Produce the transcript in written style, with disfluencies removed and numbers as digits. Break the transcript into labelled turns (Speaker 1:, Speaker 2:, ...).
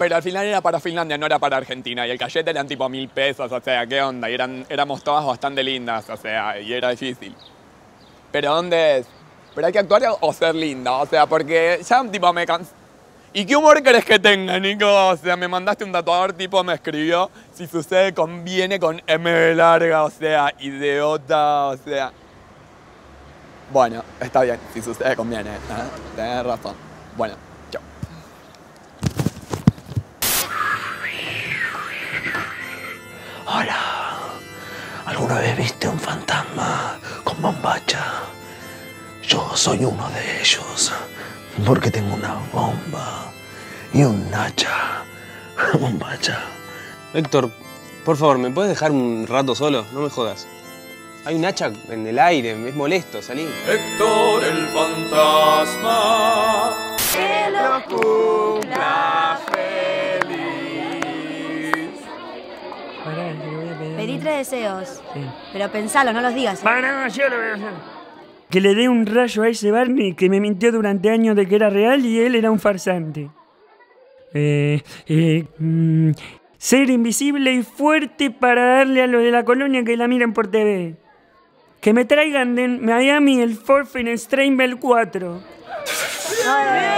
Speaker 1: pero al final era para Finlandia, no era para Argentina. Y el cachete eran tipo 1000 pesos, o sea, ¿qué onda? Y éramos todas bastante lindas, o sea, y era difícil. Pero ¿dónde es? Pero hay que actuar o ser linda, o sea, porque ya tipo me cansé. ¿Y qué humor querés que tenga, Nico? O sea, me mandaste un tatuador tipo, me escribió, si sucede conviene con M larga, o sea, idiota, o sea. Bueno, está bien, si sucede conviene, tenés razón. Bueno, chao.
Speaker 2: Hola, ¿alguna vez viste un fantasma con bombacha? Yo soy uno de ellos, porque tengo una bomba y un hacha. Bombacha.
Speaker 3: Héctor, por favor, ¿me puedes dejar un rato solo? No me jodas. Hay un hacha en el aire, es molesto, salí.
Speaker 1: Héctor el fantasma, que lo cumpla feliz.
Speaker 4: Pará, que lo voy a pedir.
Speaker 5: Pedí 3 deseos.
Speaker 4: Sí.
Speaker 5: Pero pensalo, no los digas.
Speaker 4: Pará, yo lo voy a hacer. Que le dé un rayo a ese Barney que me mintió durante años de que era real y él era un farsante. Ser invisible y fuerte para darle a los de la colonia que la miren por TV. Que me traigan de Miami el Forfin Strainbell 4.